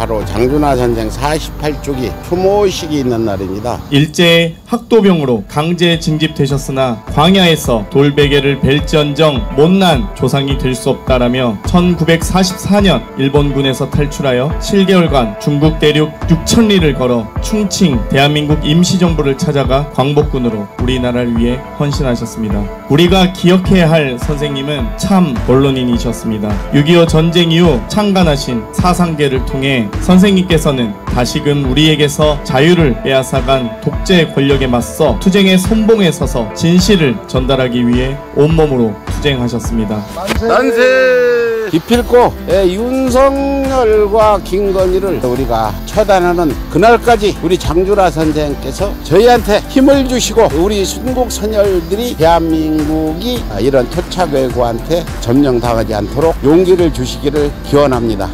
바로 장준하 선생 48주기 추모식이 있는 날입니다. 일제의 학도병으로 강제 징집되셨으나 광야에서 돌베개를 벨지언정 못난 조상이 될 수 없다라며 1944년 일본군에서 탈출하여 7개월간 중국 대륙 6,000리를 걸어 충칭 대한민국 임시정부를 찾아가 광복군으로 우리나라를 위해 헌신하셨습니다. 우리가 기억해야 할 선생님은 참 언론인이셨습니다. 6.25 전쟁 이후 창간하신 사상계를 통해 선생님께서는 다시금 우리에게서 자유를 빼앗아간 독재 권력에 맞서 투쟁의 선봉에 서서 진실을 전달하기 위해 온몸으로 투쟁하셨습니다. 만세! 기필코 윤석열과 김건희를 우리가 처단하는 그날까지 우리 장준하 선생께서 저희한테 힘을 주시고 우리 순국 선열들이 대한민국이 이런 토착외구한테 점령당하지 않도록 용기를 주시기를 기원합니다.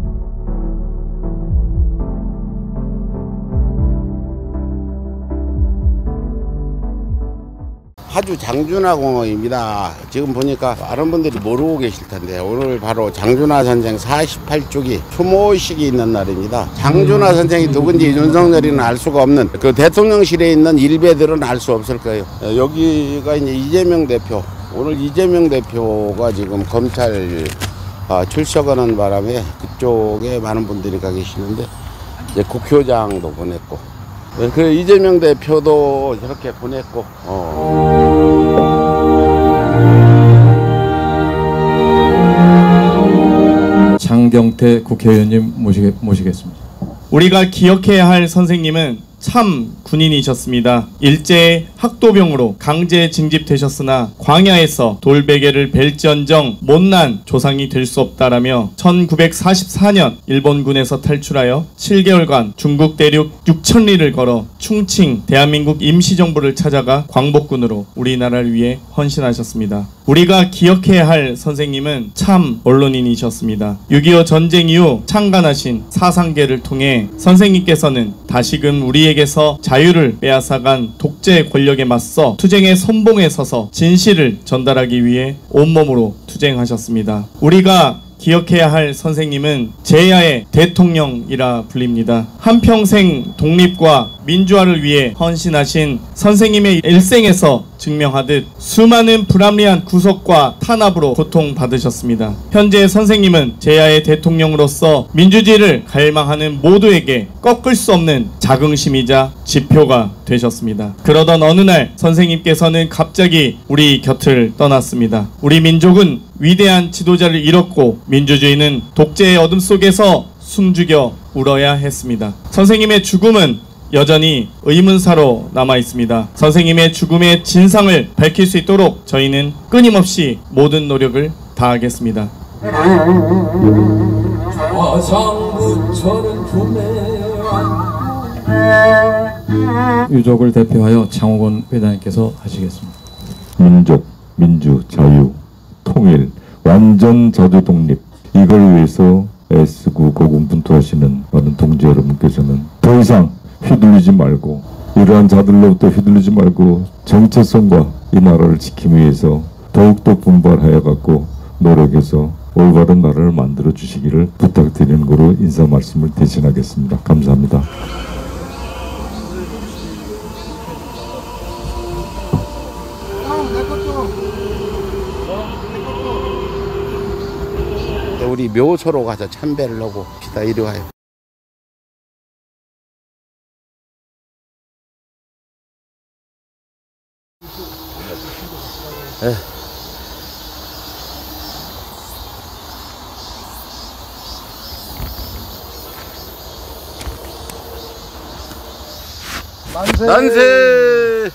파주 장준하 공원입니다. 지금 보니까 많은 분들이 모르고 계실 텐데 오늘 바로 장준하 선생 48주기 추모식이 있는 날입니다. 장준하 선생이 누군지 윤석열이는 알 수가 없는 그 대통령실에 있는 일베들은 알 수 없을 거예요. 여기가 이제 이재명 대표, 오늘 이재명 대표가 지금 검찰 출석하는 바람에 그쪽에 많은 분들이 가 계시는데 이제 국회의장도 보냈고 그 이재명 대표도 저렇게 보냈고 장경태 국회의원님 모시겠습니다. 우리가 기억해야 할 선생님은 참 군인이셨습니다. 일제의 학도병으로 강제 징집되셨으나 광야에서 돌베개를 벨지언정 못난 조상이 될 수 없다라며 1944년 일본군에서 탈출하여 7개월간 중국 대륙 6,000리를 걸어 충칭 대한민국 임시정부를 찾아가 광복군으로 우리나라를 위해 헌신하셨습니다. 우리가 기억해야 할 선생님은 참 언론인이셨습니다. 6.25 전쟁 이후 창간하신 사상계를 통해 선생님께서는 다시금 우리에게서 자유를 빼앗아간 독재 권력에 맞서 투쟁의 선봉에 서서 진실을 전달하기 위해 온몸으로 투쟁하셨습니다. 우리가 기억해야 할 선생님은 제야의 대통령이라 불립니다. 한평생 독립과 민주화를 위해 헌신하신 선생님의 일생에서 증명하듯 수많은 불합리한 구속과 탄압으로 고통받으셨습니다. 현재 선생님은 제야의 대통령으로서 민주주의를 갈망하는 모두에게 꺾을 수 없는 자긍심이자 지표가 되셨습니다. 그러던 어느 날 선생님께서는 갑자기 우리 곁을 떠났습니다. 우리 민족은 위대한 지도자를 잃었고 민주주의는 독재의 어둠 속에서 숨죽여 울어야 했습니다. 선생님의 죽음은 여전히 의문사로 남아 있습니다. 선생님의 죽음의 진상을 밝힐 수 있도록 저희는 끊임없이 모든 노력을 다하겠습니다. 유족을 대표하여 장호건 회장님께서 하시겠습니다. 민족, 민주, 자유, 통일, 완전 자주 독립, 이걸 위해서 애쓰고 고군분투하시는 많은 동지 여러분께서는 더 이상 휘둘리지 말고, 이러한 자들로부터 휘둘리지 말고 정체성과 이 나라를 지키기 위해서 더욱더 분발하여 갖고 노력해서 올바른 나라를 만들어 주시기를 부탁드리는 거로 인사 말씀을 대신하겠습니다. 감사합니다. 우리 묘소로 가서 참배를 하고 기다 이리 와요. 만세! 만세!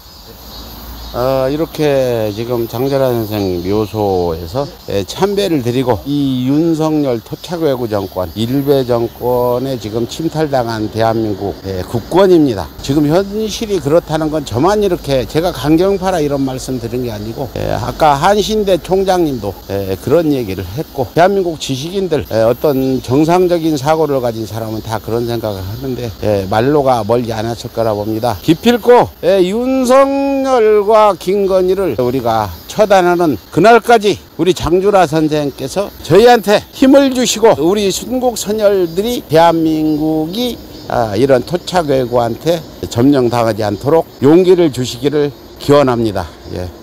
이렇게 지금 장준하 선생 묘소에서 참배를 드리고 이 윤석열 토착외구 정권, 일베 정권에 지금 침탈당한 대한민국 국권입니다. 지금 현실이 그렇다는 건 저만 이렇게 제가 강경파라 이런 말씀 드린 게 아니고 아까 한신대 총장님도 그런 얘기를 했고 대한민국 지식인들 어떤 정상적인 사고를 가진 사람은 다 그런 생각을 하는데 말로가 멀지 않았을 거라 봅니다. 기필코 윤석열과 김건희를 우리가 처단하는 그날까지 우리 장준하 선생께서 저희한테 힘을 주시고 우리 순국 선열들이 대한민국이 이런 토착외고한테 점령당하지 않도록 용기를 주시기를 기원합니다. 예.